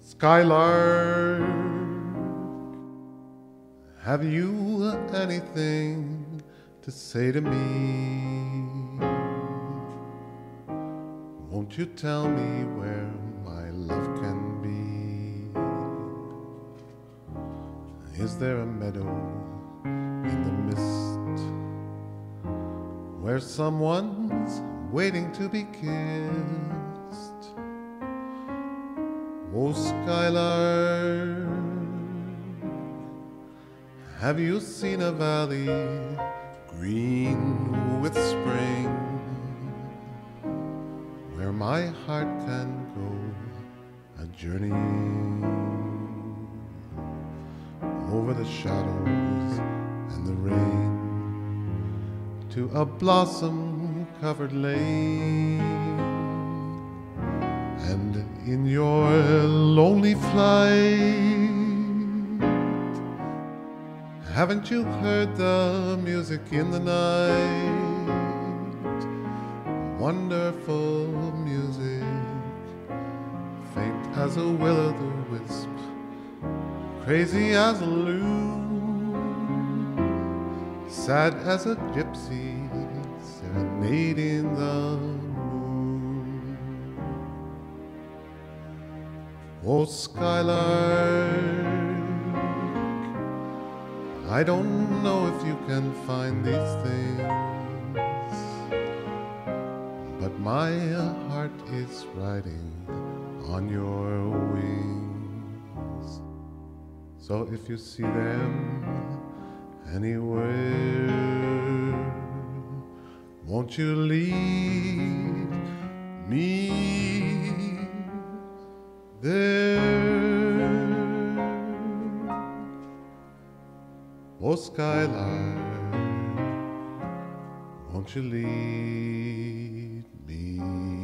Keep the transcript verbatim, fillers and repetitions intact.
Skylark, have you anything to say to me? Won't you tell me where my love can be? Is there a meadow in the mist where someone's waiting to be kissed? Oh, Skylark, have you seen a valley green with spring, where my heart can go a journeying over the shadows and the rain to a blossom-covered lane? And in your lonely flight, haven't you heard the music in the night? Wonderful music, faint as a will-o'-the-wisp, crazy as a loon, sad as a gypsy serenading the moon. Oh, Skylark, I don't know if you can find these things, but my heart is riding on your wings. So if you see them anywhere, won't you lead me there? Oh, Skylark, won't you lead me?